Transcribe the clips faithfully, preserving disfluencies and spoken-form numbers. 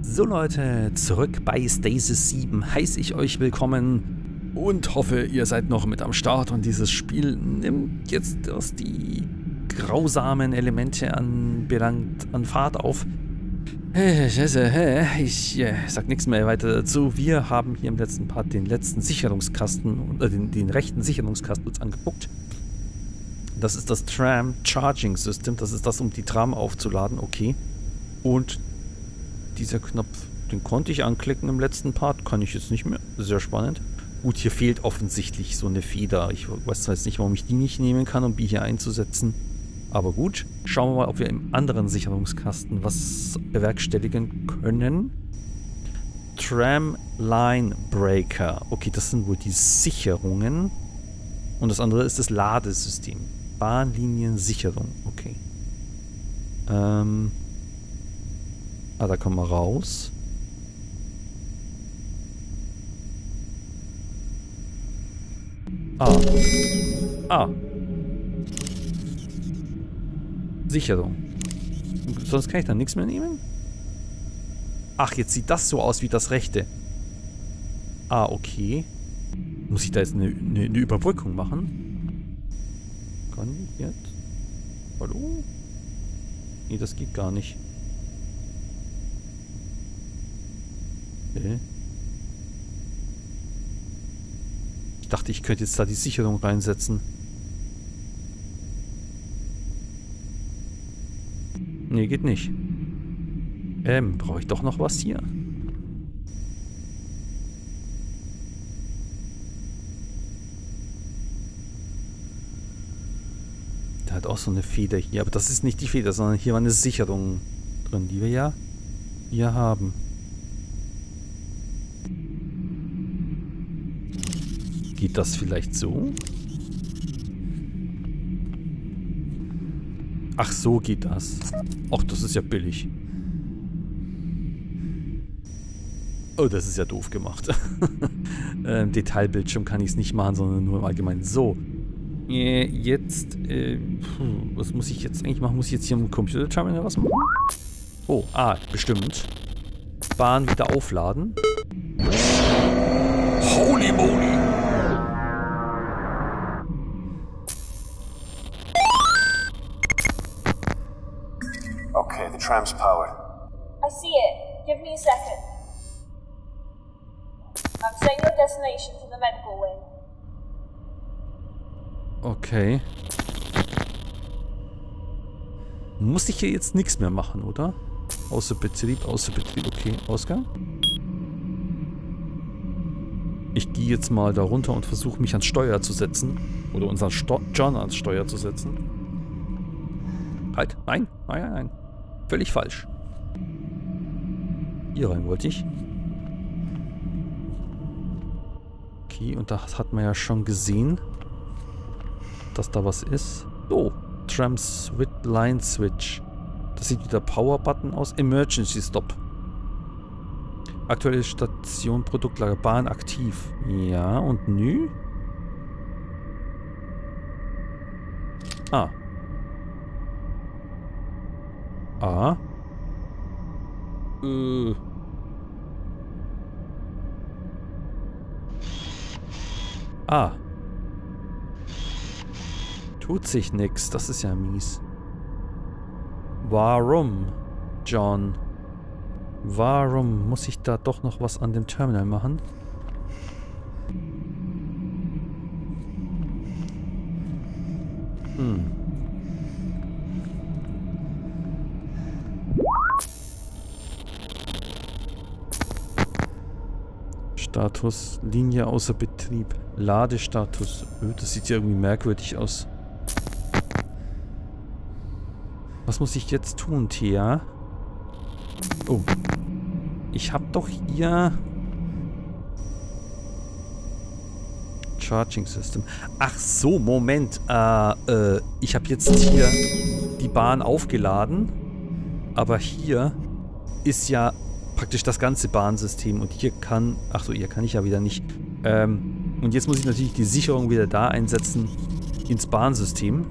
So Leute, zurück bei Stasis sieben heiße ich euch willkommen und hoffe, ihr seid noch mit am Start und dieses Spiel nimmt jetzt erst die grausamen Elemente anbelangt an Fahrt auf. Ich äh, sag nichts mehr weiter dazu. Wir haben hier im letzten Part den letzten Sicherungskasten, äh, den, den rechten Sicherungskasten uns angeguckt. Das ist das Tram Charging System, das ist das, um die Tram aufzuladen, okay. Und dieser Knopf, den konnte ich anklicken im letzten Part, kann ich jetzt nicht mehr. Sehr spannend. Gut, hier fehlt offensichtlich so eine Feder. Ich weiß zwar jetzt nicht, warum ich die nicht nehmen kann, um die hier einzusetzen. Aber gut, schauen wir mal, ob wir im anderen Sicherungskasten was bewerkstelligen können. Tram Line Breaker. Okay, das sind wohl die Sicherungen. Und das andere ist das Ladesystem. Bahnliniensicherung. Okay. Ähm... Ah, da kommen wir raus. Ah. Ah. Sicherung. Sonst kann ich da nichts mehr nehmen? Ach, jetzt sieht das so aus wie das rechte. Ah, okay. Muss ich da jetzt eine, eine, eine Überbrückung machen? Kann ich jetzt? Hallo? Nee, das geht gar nicht. Okay. Ich dachte, ich könnte jetzt da die Sicherung reinsetzen. Nee, geht nicht. Ähm, brauche ich doch noch was hier? Da hat auch so eine Feder hier, aber das ist nicht die Feder, sondern hier war eine Sicherung drin, die wir ja hier haben. Geht das vielleicht so? Ach, so geht das. Ach, das ist ja billig. Oh, das ist ja doof gemacht. äh, Im Detailbildschirm kann ich es nicht machen, sondern nur im Allgemeinen. So. Äh, jetzt, äh, was muss ich jetzt eigentlich machen? Muss ich jetzt hier im Computerterminal was machen? Oh, ah, bestimmt. Bahn wieder aufladen. Holy moly! Okay, the tram's powered. I see it. Give me a second. I'm setting your destination to the medical wing. Okay. Muss ich hier jetzt nichts mehr machen, oder? Außer Betrieb, außer Betrieb. Okay, Ausgang. Ich gehe jetzt mal da runter und versuche mich ans Steuer zu setzen. Oder unseren Sto John ans Steuer zu setzen. Halt, nein, nein, nein, nein. Völlig falsch. Hier rein wollte ich. Okay, und das hat man ja schon gesehen, dass da was ist. So, Tram Switch Line Switch. Das sieht wieder Power-Button aus. Emergency Stop. Aktuelle Station, Produktlager, Bahn aktiv. Ja, und nü? Ah. Ah. Äh. Ah. Tut sich nix. Das ist ja mies. Warum, John? Warum muss ich da doch noch was an dem Terminal machen? Hm. Status, Linie außer Betrieb, Ladestatus. Das sieht ja irgendwie merkwürdig aus. Was muss ich jetzt tun, Thea? Oh. Ich habe doch hier... Charging System. Ach so, Moment. Äh, äh, ich habe jetzt hier die Bahn aufgeladen. Aber hier ist ja praktisch das ganze Bahnsystem. Und hier kann... Ach so, hier kann ich ja wieder nicht. Ähm, und jetzt muss ich natürlich die Sicherung wieder da einsetzen ins Bahnsystem.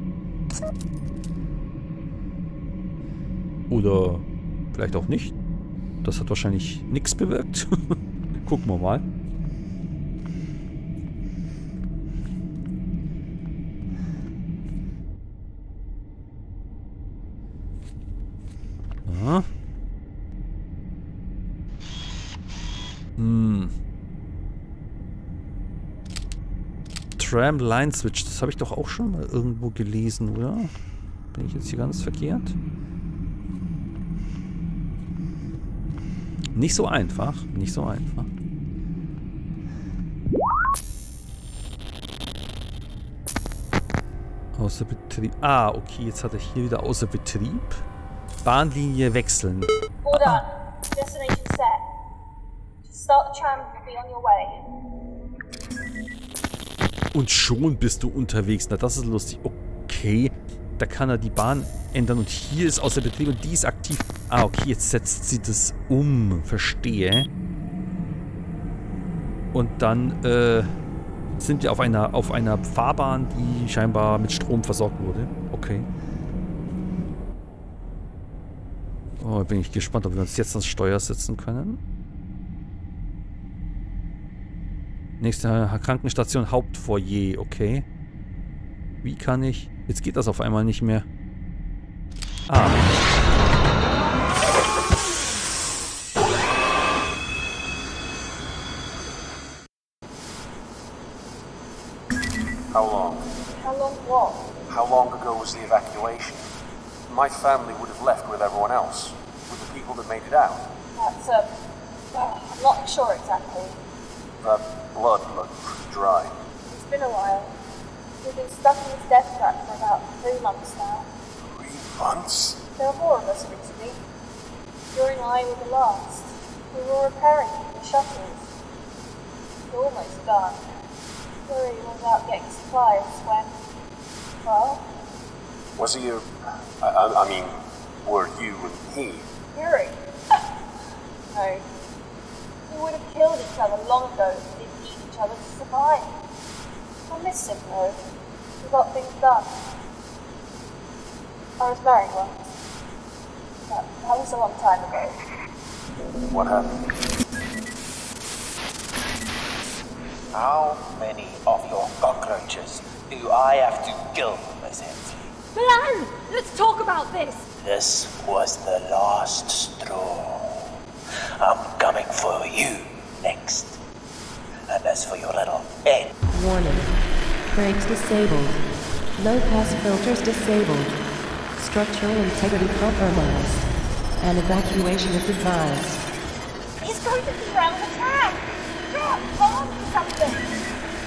Oder vielleicht auch nicht. Das hat wahrscheinlich nichts bewirkt. Gucken wir mal. Aha. Hm. Tram Line Switch, das habe ich doch auch schon mal irgendwo gelesen, oder? Bin ich jetzt hier ganz verkehrt? Nicht so einfach, nicht so einfach. Außer Betrieb. Ah, okay, jetzt hat er hier wieder außer Betrieb. Bahnlinie wechseln. All done. Destination set. Just start the tram and be on your way. Und schon bist du unterwegs. Na, das ist lustig. Okay. Da kann er die Bahn ändern und hier ist außer Betrieb und die ist aktiv. Ah, okay, jetzt setzt sie das um. Verstehe. Und dann äh, sind wir auf einer, auf einer Fahrbahn, die scheinbar mit Strom versorgt wurde. Okay. Oh, bin ich gespannt, ob wir uns jetzt ans Steuer setzen können. Nächste Krankenstation, Hauptfoyer. Okay. Wie kann ich... Jetzt geht das auf einmal nicht mehr. Ah. How long? How long what? How long ago was the evacuation? My family would have left with everyone else, with the people that made it out. That's, um... well, I'm not sure exactly. That blood looked pretty dry. It's been a while. We've been stuck in this death trap for about three months now. Three months? There were more of us originally. You and I were the last. We were repairing the shuttles. We're almost done. Worry was out getting supplies when... well... Was he a... I, I, I mean, were you and he? Yuri? No. We would have killed each other long ago if we didn't need each other to survive. I miss him though. We got things done. I was married once. But that was a long time ago. What happened? How many of your cockroaches do I have to kill, Miss Hensley? Milan! Let's talk about this! This was the last straw. I'm coming for you next. And as for your little head... Warning. Brakes disabled. Low-pass filters disabled. Structural integrity compromised. And evacuation is advised. He's going to be around the track! Drop! Hold on to something!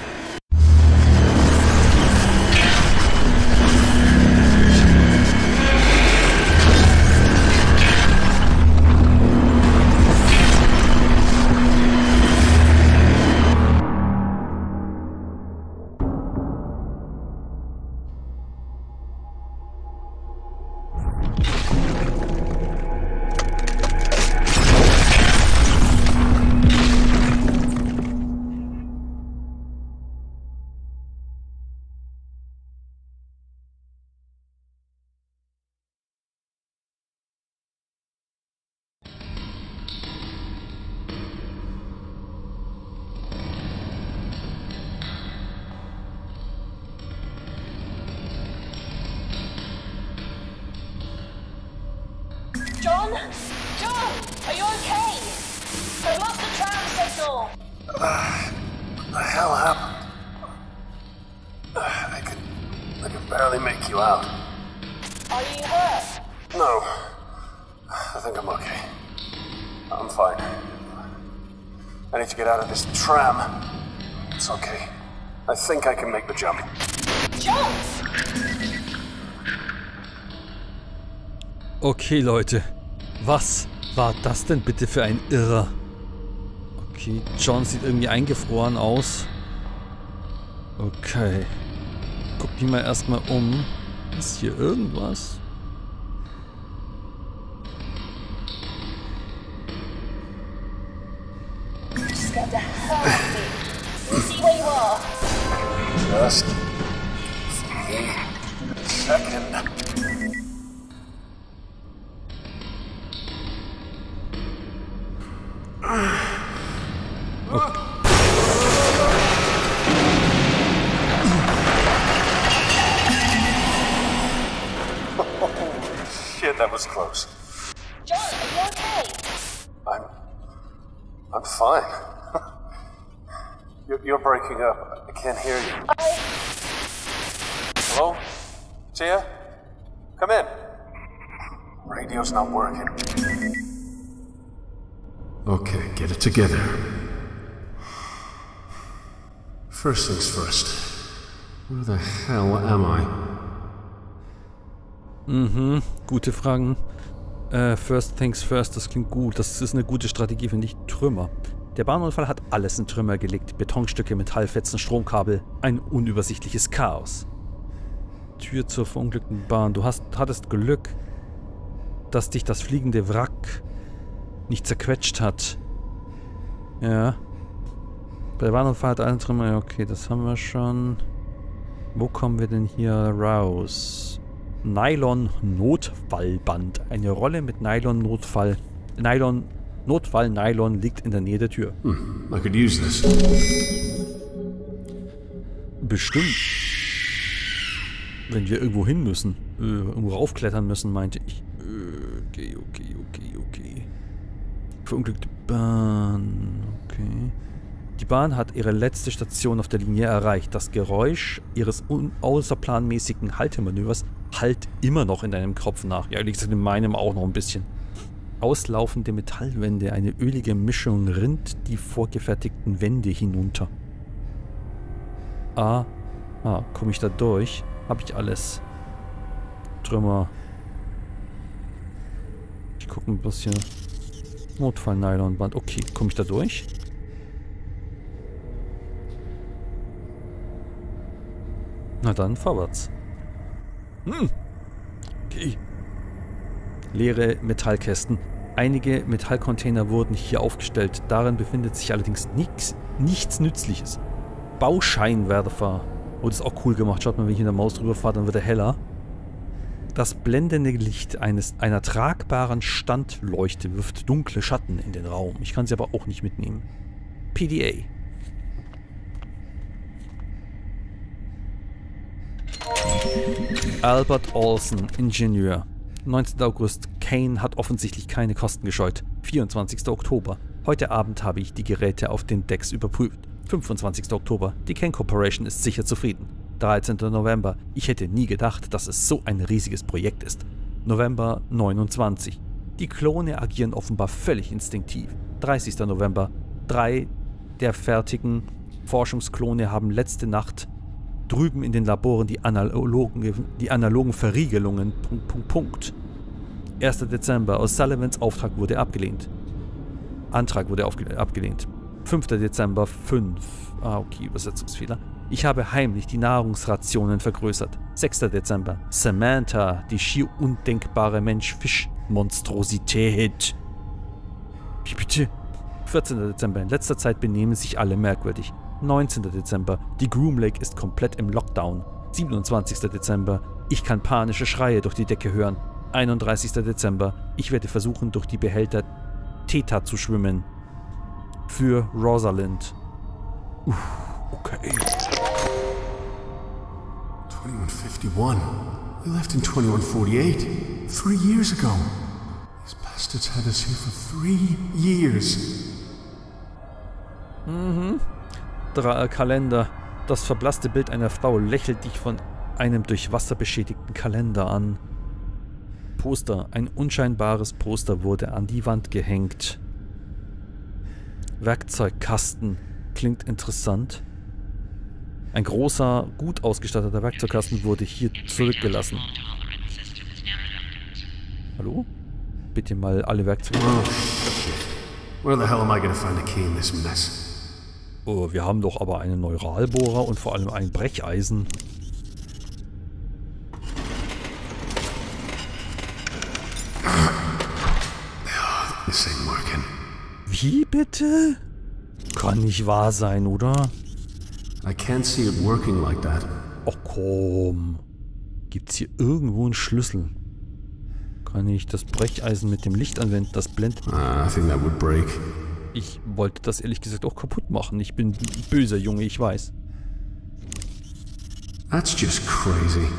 John? John! Are you okay? I've lost the tram signal! Uh, what the hell happened? Uh, I could... I could barely make you out. Are you hurt? No. I think I'm okay. I'm fine. I need to get out of this tram. It's okay. I think I can make the jump. Jump! Okay, Leute. Was war das denn bitte für ein Irrer? Okay, John sieht irgendwie eingefroren aus. Okay. Guck die mal erstmal um. Ist hier irgendwas? Scared the hell out of me. You see where you are? Just... a second. Okay. Shit, that was close. John, are you okay? I'm... I'm fine. you're, you're breaking up. I can't hear you. I... Hello? Tia? Come in. Radio's not working. Okay, get it together. First things first. Where the hell am I? Mhm, gute Fragen. Äh, first things first, das klingt gut. Das ist eine gute Strategie, finde ich. Trümmer. Der Bahnunfall hat alles in Trümmer gelegt. Betonstücke, Metallfetzen, Stromkabel. Ein unübersichtliches Chaos. Tür zur verunglückten Bahn. Du hast, hattest Glück, dass dich das fliegende Wrack nicht zerquetscht hat. Ja. Bei der Bahnunfall hat einen Trümmer. Ja, okay, das haben wir schon. Wo kommen wir denn hier raus? Nylon-Notfallband. Eine Rolle mit Nylon-Notfall. Nylon, Notfall-Nylon liegt in der Nähe der Tür. Hmm, I could use this. Bestimmt. Wenn wir irgendwo hin müssen. Äh, irgendwo raufklettern müssen, meinte ich. Okay, okay, okay, okay. Verunglückte Bahn. Okay. Die Bahn hat ihre letzte Station auf der Linie erreicht. Das Geräusch ihres außerplanmäßigen Haltemanövers hallt immer noch in deinem Kopf nach. Ja, liegt in meinem auch noch ein bisschen. Auslaufende Metallwände, eine ölige Mischung rinnt die vorgefertigten Wände hinunter. Ah, ah, komme ich da durch? Habe ich alles. Trümmer. Ich gucke ein bisschen. Notfall-Nylonband. Okay, komme ich da durch? Na dann, vorwärts. Hm. Okay. Leere Metallkästen. Einige Metallcontainer wurden hier aufgestellt. Darin befindet sich allerdings nichts, nichts Nützliches. Bauscheinwerfer. Oh, das ist auch cool gemacht. Schaut mal, wenn ich mit der Maus drüber fahre, dann wird er heller. Das blendende Licht eines, einer tragbaren Standleuchte wirft dunkle Schatten in den Raum. Ich kann sie aber auch nicht mitnehmen. P D A. Albert Olson, Ingenieur. neunzehnter August. Kane hat offensichtlich keine Kosten gescheut. vierundzwanzigster Oktober. Heute Abend habe ich die Geräte auf den Decks überprüft. fünfundzwanzigster Oktober. Die Kane Corporation ist sicher zufrieden. dreizehnter November. Ich hätte nie gedacht, dass es so ein riesiges Projekt ist. November neunundzwanzig. Die Klone agieren offenbar völlig instinktiv. dreißigster November. Drei der fertigen Forschungsklone haben letzte Nacht drüben in den Laboren die analogen, die analogen Verriegelungen... Punkt, Punkt, Punkt. erster Dezember. Aus Sullivans Auftrag wurde abgelehnt. Antrag wurde abgelehnt. fünfter Dezember. fünf. Ah, okay, Übersetzungsfehler. Ich habe heimlich die Nahrungsrationen vergrößert. sechster Dezember. Samantha, die schier undenkbare Mensch-Fisch-Monstrosität. Wie bitte? vierzehnter Dezember. In letzter Zeit benehmen sich alle merkwürdig. neunzehnter Dezember. Die Groom Lake ist komplett im Lockdown. siebenundzwanzigster Dezember. Ich kann panische Schreie durch die Decke hören. einunddreißigster Dezember. Ich werde versuchen, durch die Behälter Theta zu schwimmen. Für Rosalind. Uff, okay. twenty-one fifty-one. We left in twenty-one forty-eight. Three years ago. These bastards had us here for three years. Mhm. Dra Kalender. Das verblasste Bild einer Frau lächelt dich von einem durch Wasser beschädigten Kalender an. Poster. Ein unscheinbares Poster wurde an die Wand gehängt. Werkzeugkasten. Klingt interessant. Ein großer, gut ausgestatteter Werkzeugkasten wurde hier zurückgelassen. Hallo? Bitte mal alle Werkzeuge. Oh, shit. Where the hell am I gonna find a key in this mess? Oh, wir haben doch aber einen Neuralbohrer und vor allem ein Brecheisen. This ain't working. Wie bitte? Kann nicht wahr sein, oder? I can't see it working like that. Och komm. Gibt's hier irgendwo einen Schlüssel? Kann ich das Brecheisen mit dem Licht anwenden? Das blendet. Uh, I think that would break. Ich wollte das ehrlich gesagt auch kaputt machen. Ich bin ein böser Junge, ich weiß. That's just crazy.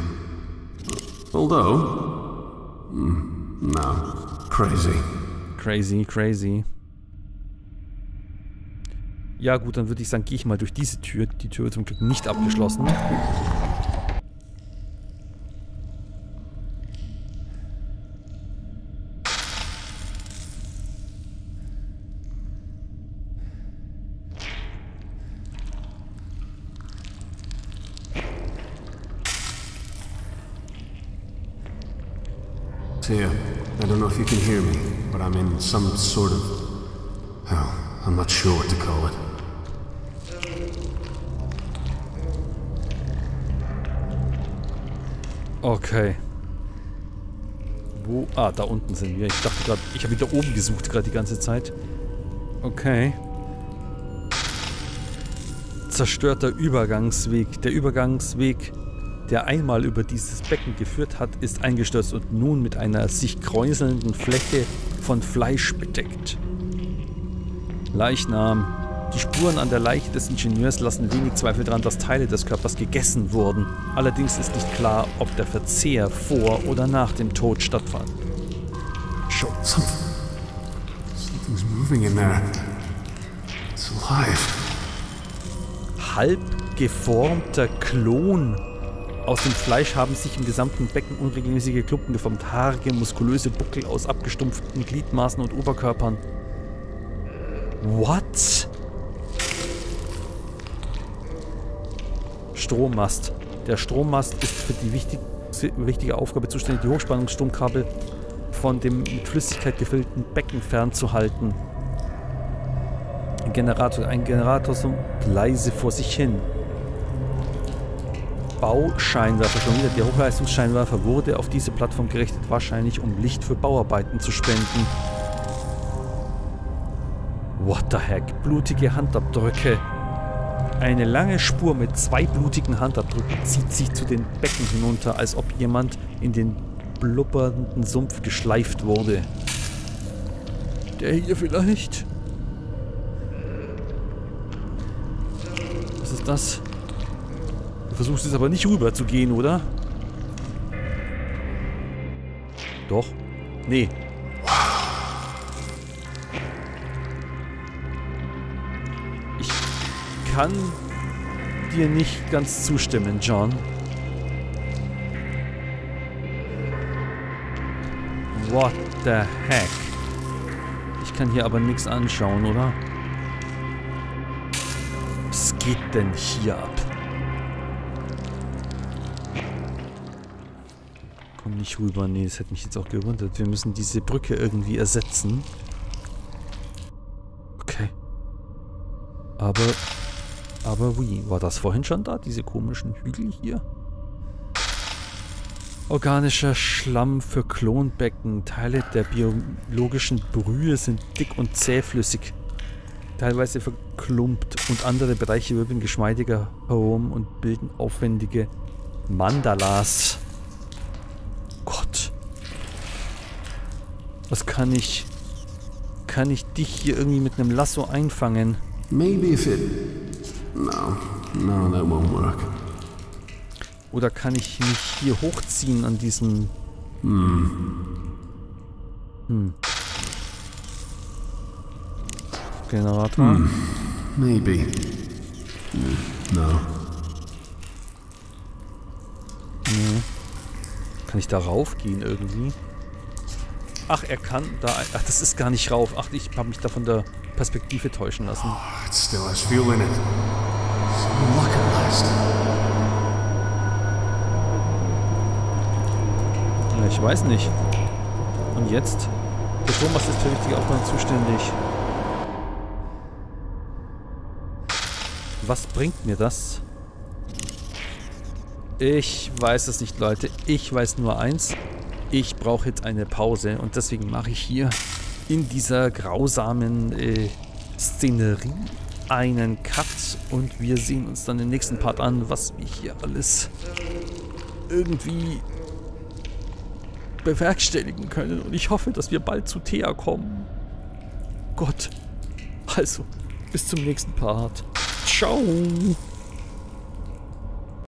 Although... Mm, no. Crazy. Crazy, crazy. Ja gut, dann würde ich sagen, gehe ich mal durch diese Tür. Die Tür wird zum Glück nicht abgeschlossen. Tia, I don't know if you can hear me, but I'm in some sort of... hell, I'm not sure what to call it. Okay. Wo? Ah, da unten sind wir. Ich dachte gerade, ich habe wieder oben gesucht gerade die ganze Zeit. Okay. Zerstörter Übergangsweg. Der Übergangsweg, der einmal über dieses Becken geführt hat, ist eingestürzt und nun mit einer sich kräuselnden Fläche von Fleisch bedeckt. Leichnam. Die Spuren an der Leiche des Ingenieurs lassen wenig Zweifel daran, dass Teile des Körpers gegessen wurden. Allerdings ist nicht klar, ob der Verzehr vor oder nach dem Tod stattfand. Show something. Something's moving in there. It's alive. Halb geformter Klon. Aus dem Fleisch haben sich im gesamten Becken unregelmäßige Klumpen geformt. Haarige, muskulöse Buckel aus abgestumpften Gliedmaßen und Oberkörpern. What? Strommast. Der Strommast ist für die wichtig, wichtige Aufgabe zuständig, die Hochspannungsstromkabel von dem mit Flüssigkeit gefüllten Becken fernzuhalten. Ein Generator, ein Generator so leise vor sich hin. Bauscheinwerfer, schon wieder. Der Hochleistungsscheinwerfer wurde auf diese Plattform gerichtet, wahrscheinlich um Licht für Bauarbeiten zu spenden. What the heck? Blutige Handabdrücke. Eine lange Spur mit zwei blutigen Handabdrücken zieht sich zu den Becken hinunter, als ob jemand in den blubbernden Sumpf geschleift wurde. Der hier vielleicht? Was ist das? Du versuchst es aber nicht rüber zu gehen, oder? Doch? Nee. Ich kann dir nicht ganz zustimmen, John. What the heck? Ich kann hier aber nichts anschauen, oder? Was geht denn hier ab? Komm nicht rüber. Nee, das hätte mich jetzt auch gewundert. Wir müssen diese Brücke irgendwie ersetzen. Okay. Aber... Aber wie? War das vorhin schon da? Diese komischen Hügel hier? Organischer Schlamm für Klonbecken. Teile der biologischen Brühe sind dick und zähflüssig. Teilweise verklumpt und andere Bereiche wirbeln geschmeidiger herum und bilden aufwendige Mandalas. Gott. Was kann ich... Kann ich dich hier irgendwie mit einem Lasso einfangen? Maybe if it... No, no, that won't work. Oder kann ich mich hier hochziehen an diesem... Hm. Hm. Generator? Hmm. Maybe. No. Nee. Kann ich da raufgehen irgendwie? Ach, er kann da... Ach, das ist gar nicht rauf. Ach, ich habe mich da von der Perspektive täuschen lassen. Oh, it still has fuel in it. Some luck at last. Ja, ich weiß nicht. Und jetzt? Der Strommast ist für wichtige Aufnahmen zuständig. Was bringt mir das? Ich weiß es nicht, Leute. Ich weiß nur eins. Ich brauche jetzt eine Pause. Und deswegen mache ich hier in dieser grausamen äh, Szenerie einen Cut. Und wir sehen uns dann im nächsten Part an, was wir hier alles irgendwie bewerkstelligen können. Und ich hoffe, dass wir bald zu Thea kommen. Gott, Also, bis zum nächsten Part. Ciao!